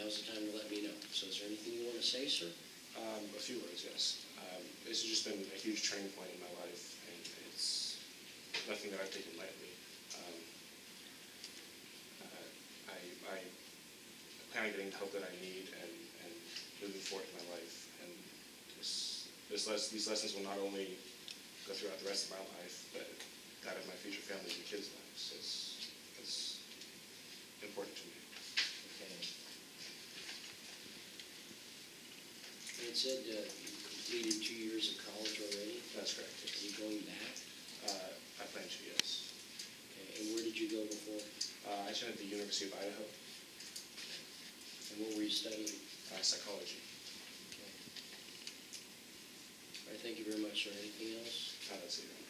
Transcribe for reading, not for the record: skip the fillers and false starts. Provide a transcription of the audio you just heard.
now's the time to let me know. So is there anything you want to say, sir? A few words, yes. This has just been a huge turning point in my life, and it's nothing that I've taken lightly. I plan on getting the help that I need and moving forward in my life. And these lessons will not only go throughout the rest of my life, but that of my future families and kids' lives. It's important to me. Okay. It said you completed 2 years of college already. That's correct. Are you going back? I plan to, yes. Okay. And where did you go before? I attended the University of Idaho. And what were you studying? Psychology. Okay. All right, thank you very much, sir. Anything else? That's it.